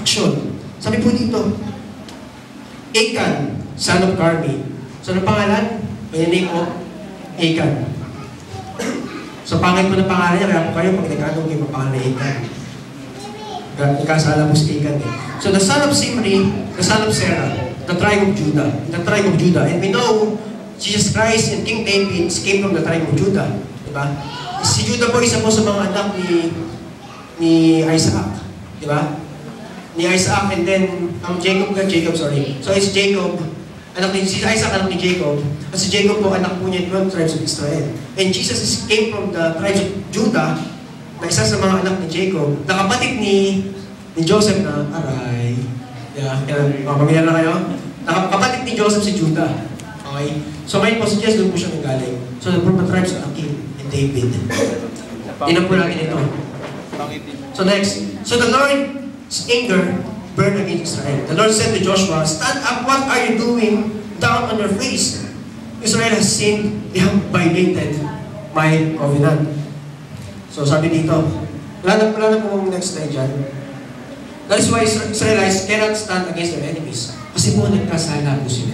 action. Sabi po dito, Achan, son of Carmi. So, ano pangalan? May name of Achan. So, pangit po ng pangalan niya, kaya po kayo, pag nag-anong kayo pangalan na Achan. Nagkasala po si Achan eh. So, the son of Simri, the son of Serah, the tribe of Judah. And we know, Jesus Christ and King David came from the tribe of Judah. Diba? Si Judah po, isa po sa mga anak ni Isaac. Diba? Ni Isaac, and then, Jacob, sorry. So, it's Jacob, si Isaac, anak ni Jacob. At si Jacob po, anak po niya, 12 tribes of Israel. And Jesus came from the tribes of Judah, na isa sa mga anak ni Jacob, na kapatid ni Joseph na, aray. Yeah, pamilya na kayo? Kapatid ni Joseph si Judah. Okay? So, ngayon po, si Jesus, doon po siya nanggaling. So, from the tribes of King and David. Tinan po natin ito. So, next. So, the Lord's anger burned against Israel. The Lord said to Joshua, "Stand up, what are you doing down on your face? Israel has sinned, they have violated my covenant." So sabi dito, wala na pong next slide dyan. That is why Israelites cannot stand against their enemies. Kasi po nagkasala po sila.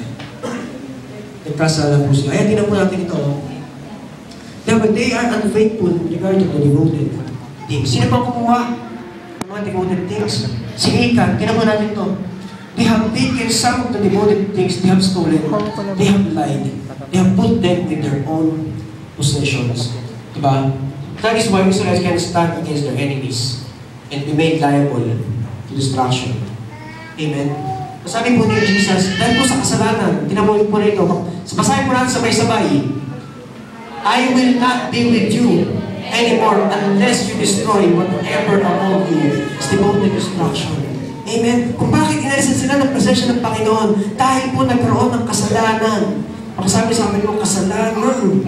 Kaya tinan po natin ito. But they are unfaithful in regard to the devoted things. Sino pang kumuha ng mga devoted things? Si Achan, tinan po natin ito. They have taken some of the devoted things they have stolen. They have lied. They have put them in their own possessions. Diba? That is why Israelites can stand against their enemies and be made liable to destruction. Amen? Sabi po ni Jesus, dahil po sa kasalanan, tinamuhin po rito, basahin po natin sabay-sabay, I will not be with you anymore unless you destroy whatever among you is devoted to destruction. Amen? Kung bakit inalisan sila ng presensya ng Panginoon, dahil po nagkaroon ng kasalanan. Pagkasabi sa amin mo, kasalanan.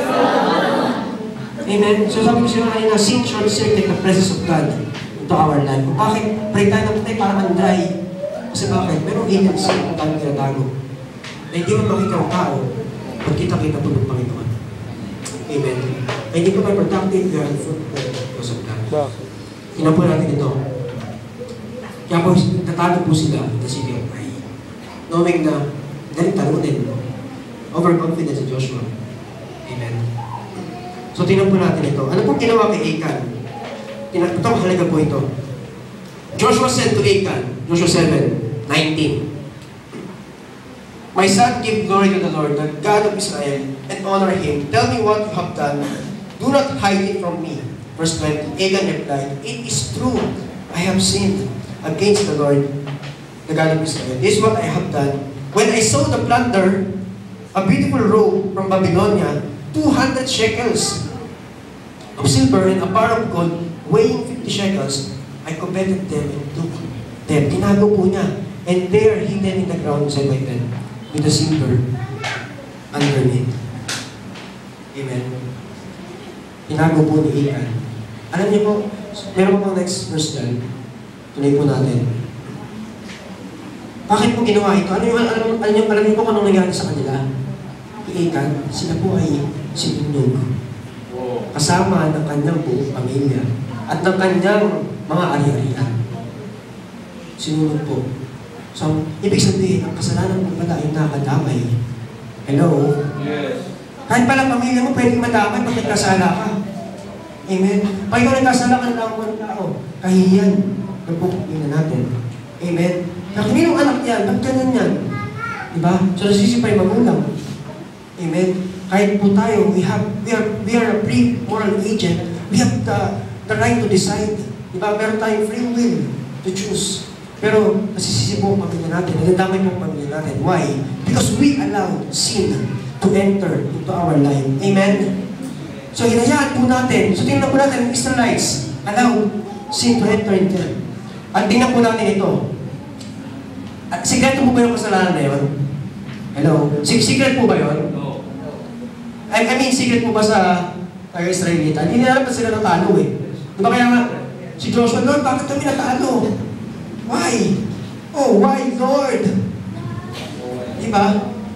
Amen? So sabi ko siya kanina, sin short-circuit the presence of God into our life. Kung bakit pray tayo ng patay parang andray? Kasi bakit? Merong hidden sin kung tayo tinatago. Na hindi mo makita ang tao, magkita-kita po ng Panginoon. Amen? Na hindi ko may productive, we are the fruit because of God. Tingnan po natin ito. Kaya po, natalo po sila in the city of Ai. Knowing na, galing talunin. Overconfidence si Joshua. Amen? So, tingnan po natin ito. Ano pong ginawa kay Achan? Ito, mahalaga po ito. Joshua said to Achan, Joshua 7:19, "My son, give glory to the Lord, the God of Israel, and honor Him. Tell me what you have done. Do not hide it from me." Verse 20, Achan replied, "It is true. I have sinned against the Lord, the God of Israel. This is what I have done. When I saw the plunder, a beautiful robe from Babylonia, 200 shekels of silver and a bar of gold weighing 50 shekels, I coveted them and took them." Tinago po niya. And they are hidden in the ground side by side with the silver underneath. Amen. Tinago po ni Achan. Alam niyo po, meron pang next verse dyan. Tuloy po natin. Bakit po ginawa ito? Alam niyo po kung anong nangyari sa kanila? Kay Achan, sila po ay sinunog. Kasama ng kanyang buong pamilya at ng kanyang mga ari-arian. Sinunog po. So, ibig sabihin, ang kasalanan mo pala ay nakadamay. Hello? Yes. Kahit pala pamilya mo, pwedeng madamay pag nagkasala ka. Amen? Pag ikaw nagkasala ka ng mga tao, kahihiyan ng pupukina natin. Amen? Nakininong anak yan, ba't ganyan yan? Diba? So, nasisipay magulang. Amen? Kahit po tayo, we are a free moral agent. We have the right to decide. Diba? Meron tayong free will to choose. Pero, nasisisi po ang pamilya natin. Nagdamay po ang pamilya natin. Why? Because we allowed sin to enter into our life. Amen? So, hinayaan po natin. So, tingnan po natin, ang Israelites allowed sin to enter into them. At tingnan po natin ito. At sikreto po ba yung kasalanan na yun? Hello? Secret po ba yun? No. I mean, secret po ba sa Israelita? Hindi nila pa sila natalo eh. Diba kaya nga, si Joshua, Lord, bakit kami natalo? Why? Oh, why, Lord? Diba?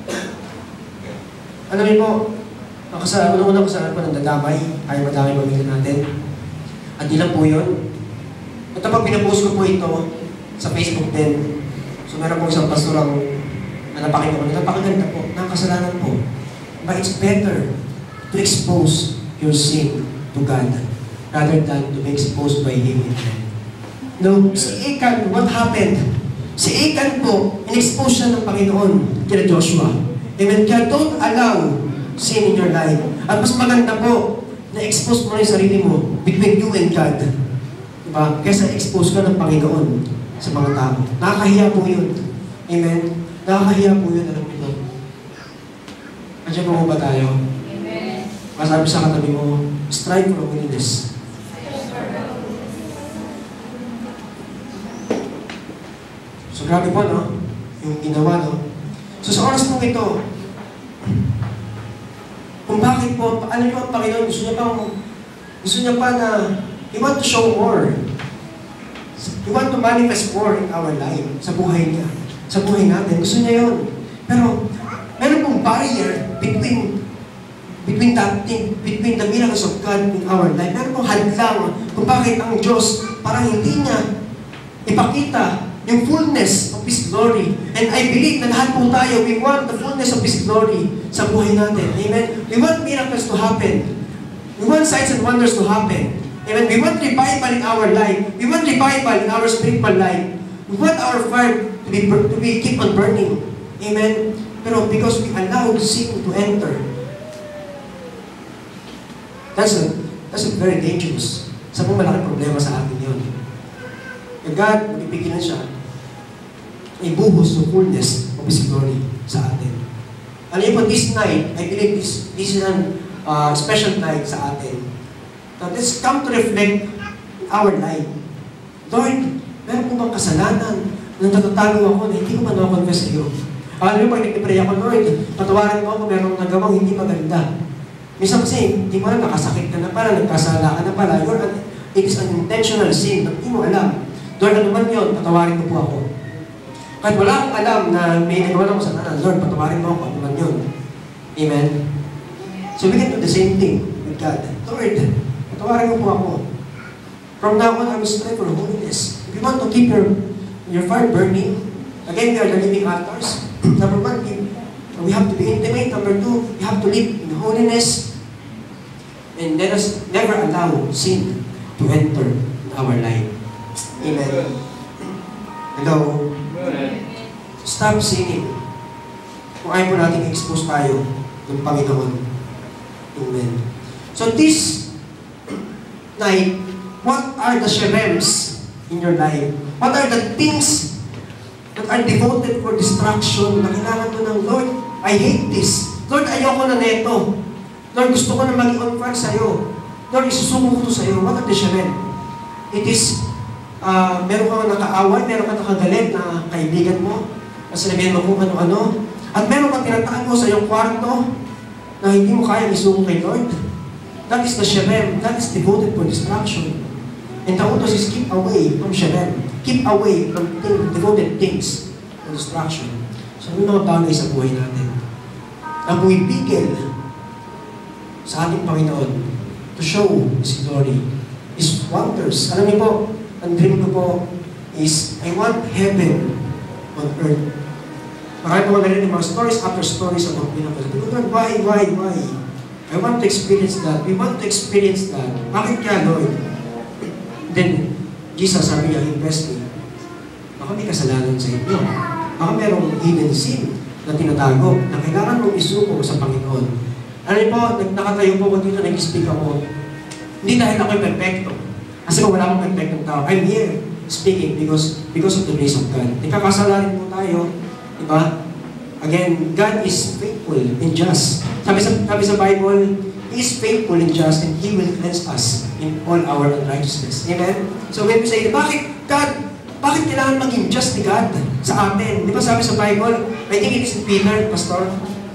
Alam niyo po, unang-unang kasalanan po ng dadamay, ay madami pamilya natin. At di lang po yun. At kapag pinapost ko po ito, sa Facebook din. So meron po isang pastor ang napakita ko nito. Napakaganda po, nakasalanan po. But it's better to expose your sin to God rather than to be exposed by Him in hell. No, si Achan, what happened? Si Achan po, in-expose siya ng Panginoon kina Joshua. Amen. Kaya don't allow sin in your life. At mas maganda po, na-expose mo na yung sarili mo between you and God. Diba? Kaysa expose ka ng Panginoon sa mga tao. Nakakahiya po yun. Amen. Nakakahiya po yun. Alam mo ito. Andiyan po ba tayo? Amen. Masabi sa katabi mo, strive for holiness. So grabe po, no? Yung ginawa, no? So sa oras po ito, kung bakit po, ano yung ang Panginoon, gusto niya pa na, He want to show more. He want to manifest more in our life, sa buhay niya, sa buhay natin. Gusto niya yun. Pero, meron pong barrier between the miracles of God in our life. Meron pong hadlang kung bakit ang Diyos parang hindi niya ipakita yung fullness of His glory. And I believe na lahat po tayo, we want the fullness of His glory sa buhay natin. Amen? We want miracles to happen. We want signs and wonders to happen. Amen? We want revival in our life. We want revival in our spiritual life. We want our fire to be keep on burning. Amen? Pero because we allow sin to enter, that's a very dangerous. Sa pong malaking problema sa atin yun. And God, magpipigilan siya, ibuhos yung fullness of His glory sa atin. Ano yun po, this night, I believe this is a special night sa atin. Now, let's come to reflect our life. Lord, meron po bang kasalanan na natatago ako na hindi ko pa na-confess sa iyo? Alam mo, pag nag-pray ako, Lord, patawarin mo ako merong nagawang hindi maganda. Minsan kasi, hindi mo alam, nakasakit ka na pala, nagkasala ka na pala. It is an intentional sin, na hindi mo alam. Lord, ano man yun, patawarin mo po ako. Kahit wala akong alam na may nagawa ng kasalanan, Lord, patawarin mo ako, ano man yun. Amen? So we can do the same thing with God. Lord, patawarin mo po ako. From now on, I will strive for holiness. If you want to keep your fire burning, again, we are the living altars. Number one, we have to be intimate. Number two, we have to live in holiness. And let us never allow sin to enter in our life. Amen. Hello? Stop sinning. Kung ayaw po natin expose tayo ng Panginoon. Amen. So this night, what are the sherems in your life? What are the things that are devoted for distraction na kailangan mo ng Lord? I hate this. Lord, ayoko na neto. Lord, gusto ko na maging on fire sa'yo. Lord, isusumo ko to sa'yo. What are the sherem? It is, meron kang nakaaway, meron kang nakagalit na kaibigan mo, na sinabihan mo kung ano-ano, at meron kang tinatago sa iyong kwarto na hindi mo kaya isumo kay Lord. That is the sherem. That is devoted for distraction. And the utos is keep away from sherem. Keep away from devoted things for distraction. So, may mga bagay sa buhay natin na bumibigil sa ating Panginoon to show His glory, His wonders. Alam niyo po, ang dream ko po is, I want heaven on earth. Marami po narinig mga stories after stories about miracles. Lord, why? I want to experience that. We want to experience that. Bakit kaya, Lord? Then, Jesus sabi niya, impress me. Baka may kasalanan sa inyo. Baka merong hidden sin na tinatago na kailangan mong isuko sa Panginoon. Ano po, nakatayo po ko dito, nag-speak ako. Hindi dahil ako'y perfecto. Kasi kung wala akong perfectong tao, I'm here speaking because of the grace of God. Nagkakasalanan po tayo, di ba? Again, God is faithful and just. Sabi sa Bible, He is faithful and just and He will cleanse us in all our unrighteousness. Amen? So when we say, bakit kailangan maging just ni God sa atin? Di ba sabi sa Bible, I think it is in Peter, Pastor,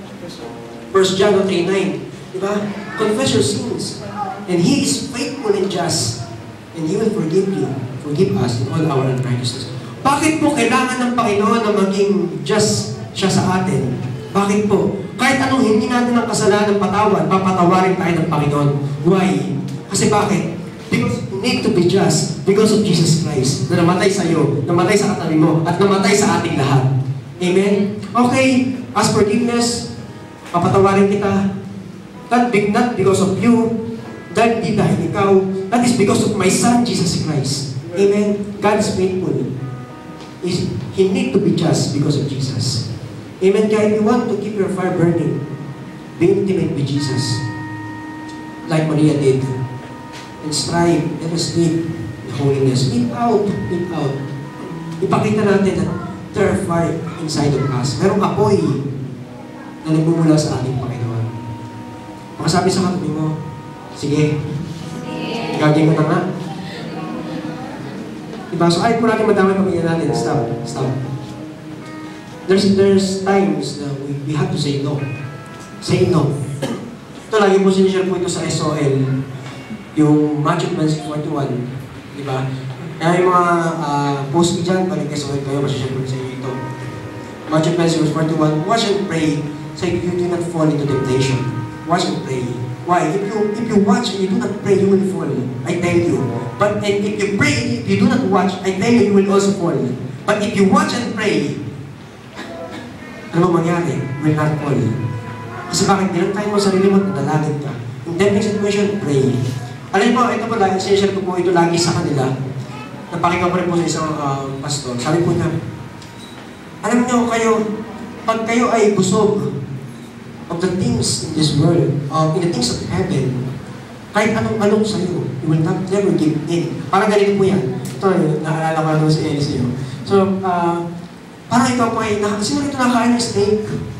1 John 3:9. Di ba? Confess your sins. And He is faithful and just. And He will forgive us in all our unrighteousness. Bakit po kailangan ng Panginoon na maging just siya sa atin? Bakit po? Kahit anong hindi natin ang kasalanan patawad, papatawarin tayo ng Panginoon. Why? Kasi bakit? Because need to be just because of Jesus Christ na namatay sa iyo, namatay sa katabi mo, at namatay sa ating lahat. Amen? Okay, as forgiveness, papatawarin kita. Not because of you, hindi dahil ikaw. That is because of my Son, Jesus Christ. Amen? God is faithful. He need to be just because of Jesus. Amen? Kaya if you want to keep your fire burning, be intimate with Jesus. Like Maria did. And strive, let us live in holiness. Live out, live out. Ipakita natin that there are fire inside of us. Merong apoy na nagmumula sa ating Panginoon. Makasabi sa katabi mo, sige, gagawin ko na nga. Diba? So ayaw po natin madamay pamilya natin. Stop, stop. There's times na we have to say no. Say no. Ito, lagi po sinishare po ito sa SOL, yung Matthew 41, di ba? Kaya yung mga post ko dyan, balik SOL kayo, masishare ko sa inyo ito. Matthew 41, watch and pray, so you do not fall into temptation. Watch and pray. Why? If you watch and you do not pray, you will fall. I tell you. But if you pray, if you do not watch, I tell you, you will also fall. But if you watch and pray, ano mangyari? You will not fall. Kasi bakit? Dinantay mo sarili mo, nadalagin ka. In tempting situation, pray. Alam mo, ito po lagi, sinishare ko po ito lagi sa kanila. Napakinggan ko rin po sa isang pastor. Sabi po niya, alam niyo kayo, pag kayo ay busog of the things in this world, in the things of heaven, kahit anong sa'yo, you will not never give in. Parang ganito po yan. Ito, naalala ko naman si Eliseo. So, parang ikaw po ay, sino rito nakakain ng steak?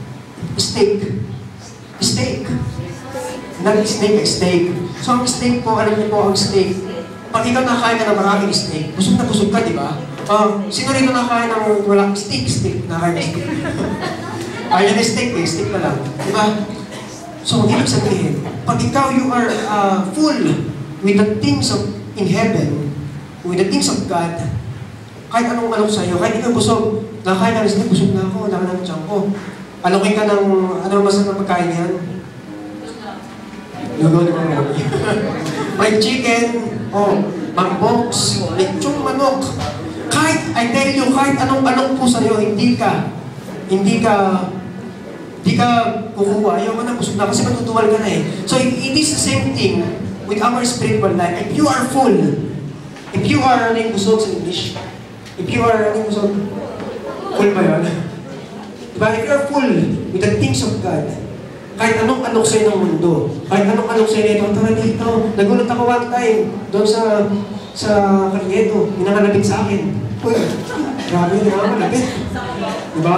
Steak. Not steak, steak. So, ang steak po, alam niyo po, ang steak, pag ikaw nakain ka ng maraming steak, busog na busog ka, di ba? Sino rito nakain ng walang steak? Nakain ng steak. Ayan yung steak na lang. Di ba? So, ibig sabihin, pag ikaw, you are full with the things of in heaven, with the things of God, kahit anong sa'yo, kahit ikaw busog, nakain ng steak, busog na ako, wala ng tiyan ko. Alokin ka ng, ano masarap na pagkain yan? Lugaw ng mga fried chicken, mamboks, lechong manok. Kahit, I tell you, kahit anong po sa'yo, hindi ka kukuha. Ayaw mo na, busog na, kasi matutuwal ka na eh. So, it is the same thing with our spiritual life. If you are full, if you are, busog sa English, if you are, busog, full ba yun? Diba? If you are full with the things of God, kahit anong sa'yo ng mundo, kahit anong sa'yo nito, tara dito, nagulat ako one time, doon sa Carriedo, minangalabit sa akin. Uy, grabe yun, minangalabit. Diba?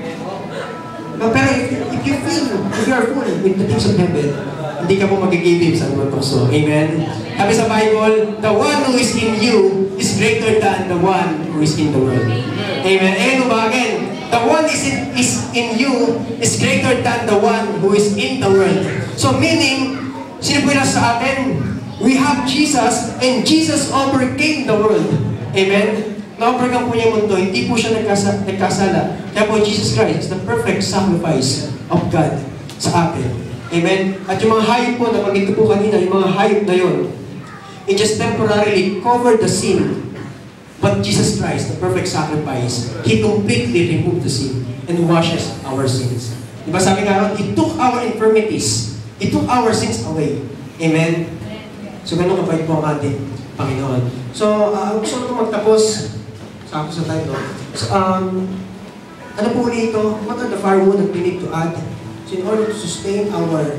Pero if you are full with the things of heaven, hindi ka po magigibib sa mga tukso. Amen? Sabi sa Bible, the one who is in you is greater than the one who is in the world. Amen? Amen ba again? The one is in you is greater than the one who is in the world. So meaning, sino po sa atin? We have Jesus, and Jesus overcame the world. Amen? Na-overcome po niya yung mundo, hindi po siya nagkasala. Kaya po Jesus Christ is the perfect sacrifice of God sa atin. Amen? At yung mga hayop po, napagin ko po kanina, yung mga hayop na yun, it just temporarily covered the sin. But Jesus Christ, the perfect sacrifice, He completely removed the sin and washes our sins. Diba sabi nga ron, He took our infirmities. He took our sins away. Amen? So, ganun kabait po ang ating Panginoon. So, gusto ko magtapos sa tayo. So, ano po ulit ito? What are the firewood that we need to add? So, in order to sustain our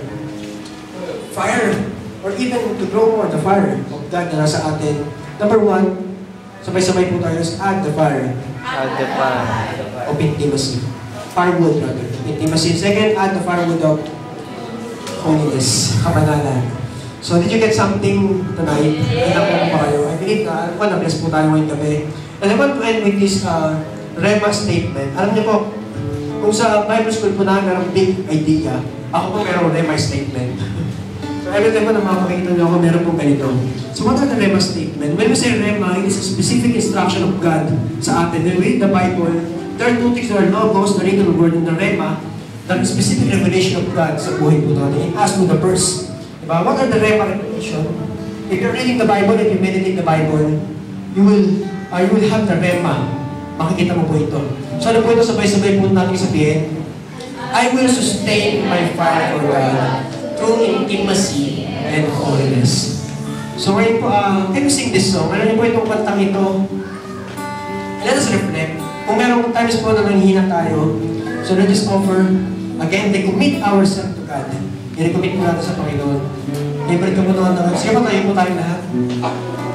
fire, or even to grow more the fire of God na nasa atin, number one, sabay-sabay po tayo, add the fire. Add the fire. Of intimacy. Firewood, rather. Intimacy. Second, add the firewood of holiness. Kabanalan. So, did you get something tonight? Kita po pa kayo. I believe na, na-bless po tayo ngayong gabi. And I want to end with this Rema statement. Alam niyo po, kung sa Bible school po namin merong big idea, ako po merong Rema statement. So, every time po na makakita niyo ako, meron po ganito. So, what are the Rema statement? When we say Rema, it is a specific instruction of God sa atin. When we read the Bible, there are two things. There are logos, the written word, and the Rema, the specific revelation of God sa buhay po natin. Ask mo the verse. Diba? What are the Rema revelation? if you're reading the Bible, if you meditate the Bible, you will have the rema. Makikita mo po ito. So ano po ito, sabay-sabay po natin sabihin, I will sustain my fire for God through intimacy and holiness. So ngayon po, can you sing this song? Alam niyo po itong kantang ito. Let us reflect. Kung merong times po na nanghihina tayo, so let's just offer, again, they commit ourselves to God. I-recommit po natin sa Panginoon. Libre ka mo naman. Sige po tayo po tayo lahat.